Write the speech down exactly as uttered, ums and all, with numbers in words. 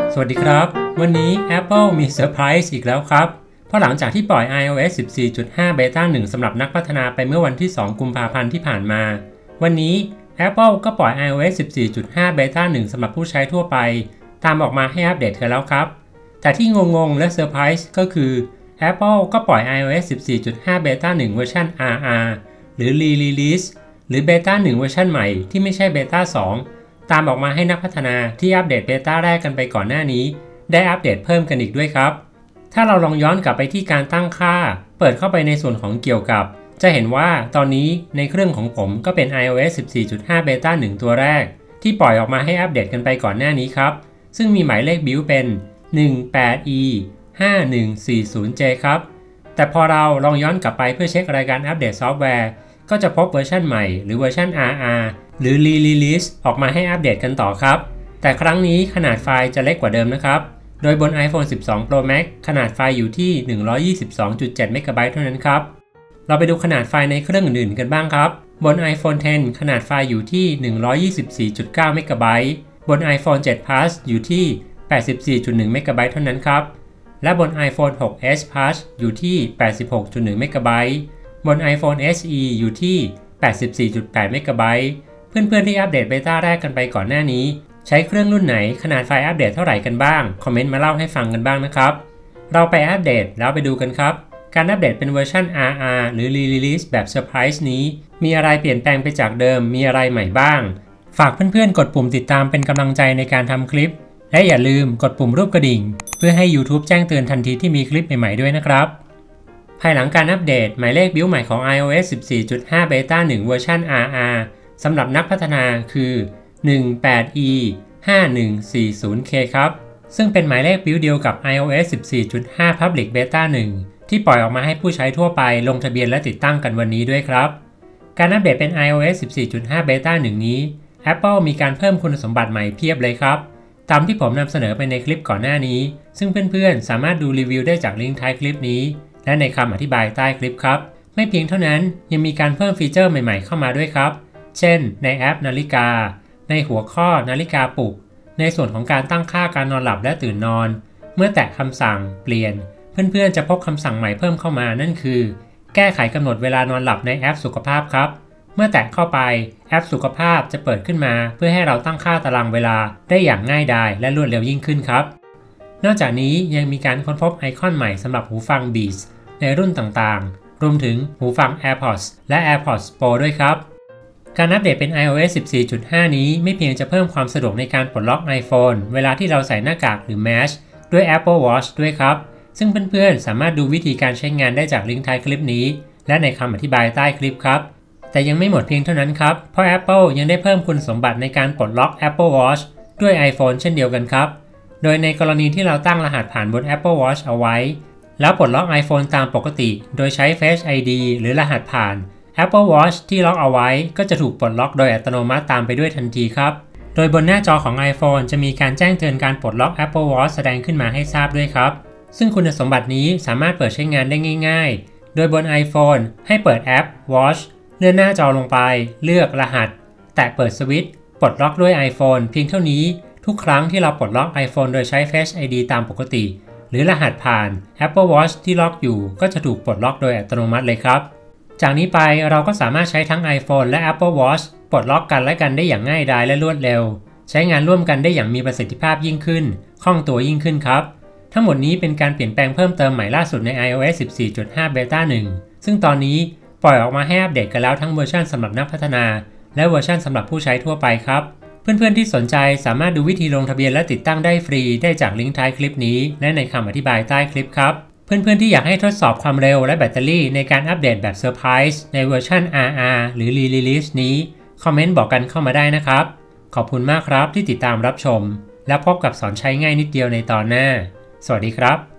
สวัสดีครับวันนี้ Apple มีเซอร์ไพรส์อีกแล้วครับเพราะหลังจากที่ปล่อย iOS สิบสี่จุดห้า Beta หนึ่ง สำหรับนักพัฒนาไปเมื่อวันที่สองกุมภาพันธ์ที่ผ่านมาวันนี้ Apple ก็ปล่อย iOS สิบสี่จุดห้า Beta หนึ่ง สำหรับผู้ใช้ทั่วไปตามออกมาให้อัปเดตกันแล้วครับแต่ที่งงๆและเซอร์ไพรส์ก็คือ Apple ก็ปล่อย iOS สิบสี่จุดห้า Beta หนึ่ง เวอร์ชัน อาร์ อาร์ หรือ Re-release หรือ Beta หนึ่ง เวอร์ชันใหม่ที่ไม่ใช่ Beta สองตามออกมาให้นักพัฒนาที่อัปเดตเบต้าแรกกันไปก่อนหน้านี้ได้อัปเดตเพิ่มกันอีกด้วยครับถ้าเราลองย้อนกลับไปที่การตั้งค่าเปิดเข้าไปในส่วนของเกี่ยวกับจะเห็นว่าตอนนี้ในเครื่องของผมก็เป็น iOS สิบสี่จุดห้า Beta หนึ่ง ตัวแรกที่ปล่อยออกมาให้อัปเดตกันไปก่อนหน้านี้ครับซึ่งมีหมายเลขบิลเป็น หนึ่งแปด อี ห้าหนึ่งสี่ศูนย์ เจ ครับแต่พอเราลองย้อนกลับไปเพื่อเช็ครายการอัปเดตซอฟต์แวร์ก็จะพบเวอร์ชันใหม่หรือเวอร์ชัน อาร์ อาร์ หรือ Re-release ออกมาให้อัปเดตกันต่อครับแต่ครั้งนี้ขนาดไฟล์จะเล็กกว่าเดิมนะครับโดยบน iPhone สิบสอง Pro Max ขนาดไฟล์อยู่ที่ หนึ่งร้อยยี่สิบสองจุดเจ็ด เมกะไบต์เท่านั้นครับเราไปดูขนาดไฟล์ในเครื่องอื่นๆกันบ้างครับบน iPhone เท็น ขนาดไฟล์อยู่ที่ หนึ่งร้อยยี่สิบสี่จุดเก้า เมกะไบต์บน iPhone เซเว่น Plus อยู่ที่ แปดสิบสี่จุดหนึ่ง เมกะไบต์เท่านั้นครับและบน iPhone หก เอส Plus อยู่ที่ แปดสิบหกจุดหนึ่ง เมกะไบต์บน iPhone เอส อี อยู่ที่ แปดสิบสี่จุดแปด เมกะไบต์เพื่อนๆที่อัปเดตเบต้าแรกกันไปก่อนหน้านี้ใช้เครื่องรุ่นไหนขนาดไฟล์อัปเดตเท่าไหร่กันบ้างคอมเมนต์มาเล่าให้ฟังกันบ้างนะครับเราไปอัปเดตแล้วไปดูกันครับการอัปเดตเป็นเวอร์ชัน อาร์ อาร์ หรือ Re-release แบบเซอร์ไพรส์นี้มีอะไรเปลี่ยนแปลงไปจากเดิมมีอะไรใหม่บ้างฝากเพื่อนๆกดปุ่มติดตามเป็นกำลังใจในการทำคลิปและอย่าลืมกดปุ่มรูปกระดิ่งเพื่อให้ YouTube แจ้งเตือนทันทีที่มีคลิปใหม่ๆด้วยนะครับภายหลังการอัปเดตหมายเลขบิลใหม่ของ iOS สิบสี่จุดห้า Beta หนึ่ง เวอร์ชัน อาร์ อาร์ สำหรับนักพัฒนาคือ หนึ่งแปด อี ห้าหนึ่งสี่ศูนย์ เค ครับซึ่งเป็นหมายเลขบิลเดียวกับ iOS สิบสี่จุดห้า Public Beta หนึ่ง ที่ปล่อยออกมาให้ผู้ใช้ทั่วไปลงทะเบียนและติดตั้งกันวันนี้ด้วยครับการอัปเดตเป็น iOS สิบสี่จุดห้า Beta หนึ่ง นี้ Apple มีการเพิ่มคุณสมบัติใหม่เพียบเลยครับตามที่ผมนำเสนอไปในคลิปก่อนหน้านี้ซึ่งเพื่อนๆสามารถดูรีวิวได้จากลิงก์ท้ายคลิปนี้และในคำอธิบายใต้คลิปครับไม่เพียงเท่านั้นยังมีการเพิ่มฟีเจอร์ใหม่ๆเข้ามาด้วยครับเช่นในแอปนาฬิกาในหัวข้อนาฬิกาปลุกในส่วนของการตั้งค่าการนอนหลับและตื่นนอนเมื่อแตะคำสั่งเปลี่ยนเพื่อนๆจะพบคำสั่งใหม่เพิ่มเข้ามานั่นคือแก้ไขกำหนดเวลานอนหลับในแอปสุขภาพครับเมื่อแตะเข้าไปแอปสุขภาพจะเปิดขึ้นมาเพื่อให้เราตั้งค่าตารางเวลาได้อย่างง่ายดายและรวดเร็วยิ่งขึ้นครับนอกจากนี้ยังมีการค้นพบไอคอนใหม่สำหรับหูฟัง Beats ในรุ่นต่างๆรวมถึงหูฟัง AirPods และ AirPods Pro ด้วยครับการอัปเดตเป็น iOS สิบสี่จุดห้า นี้ไม่เพียงจะเพิ่มความสะดวกในการปลดล็อก iPhone เวลาที่เราใส่หน้ากากหรือ Mask ด้วย Apple Watch ด้วยครับซึ่งเพื่อนๆสามารถดูวิธีการใช้งานได้จากลิงก์ท้ายคลิปนี้และในคำอธิบายใต้คลิปครับแต่ยังไม่หมดเพียงเท่านั้นครับเพราะ Apple ยังได้เพิ่มคุณสมบัติในการปลดล็อก Apple Watch ด้วย iPhone เช่นเดียวกันครับโดยในกรณีที่เราตั้งรหัสผ่านบน Apple Watch เอาไว้แล้วปลดล็อก iPhone ตามปกติโดยใช้ Face ไอ ดี หรือรหัสผ่าน Apple Watch ที่ล็อกเอาไว้ก็จะถูกปลดล็อกโดยอัตโนมัติตามไปด้วยทันทีครับโดยบนหน้าจอของ iPhone จะมีการแจ้งเตือนการปลดล็อก Apple Watch แสดงขึ้นมาให้ทราบด้วยครับซึ่งคุณสมบัตินี้สามารถเปิดใช้งานได้ง่ายๆโดยบน iPhone ให้เปิดแอป Watch เลื่อนหน้าจอลงไปเลือกรหัสแตะเปิดสวิตช์ปลดล็อกด้วย iPhone เพียงเท่านี้ทุกครั้งที่เราปลดล็อก iPhone โดยใช้ Face ไอ ดี ตามปกติหรือรหัสผ่าน Apple Watch ที่ล็อกอยู่ก็จะถูกปลดล็อกโดยอัตโนมัติเลยครับจากนี้ไปเราก็สามารถใช้ทั้ง iPhone และ Apple Watch ปลดล็อกกันและกันได้อย่างง่ายดายและรวดเร็วใช้งานร่วมกันได้อย่างมีประสิทธิภาพยิ่งขึ้นคล่องตัวยิ่งขึ้นครับทั้งหมดนี้เป็นการเปลี่ยนแปลงเพิ่มเติมใหม่ล่าสุดใน iOS สิบสี่จุดห้า Beta หนึ่ง ซึ่งตอนนี้ปล่อยออกมาให้อัปเดตกันแล้วทั้งเวอร์ชันสำหรับนักพัฒนาและเวอร์ชันสำหรับผู้ใช้ทั่วไปครับเพื่อนๆที่สนใจสามารถดูวิธีลงทะเบียนและติดตั้งได้ฟรีได้จากลิงก์ท้ายคลิปนี้และในคำอธิบายใต้คลิปครับเพื่อนๆที่อยากให้ทดสอบความเร็วและแบตเตอรี่ในการอัปเดตแบบเซอร์ไพรส์ในเวอร์ชัน อาร์ อาร์ หรือ Re-release นี้คอมเมนต์บอกกันเข้ามาได้นะครับขอบคุณมากครับที่ติดตามรับชมและพบกับสอนใช้ง่ายนิดเดียวในตอนหน้าสวัสดีครับ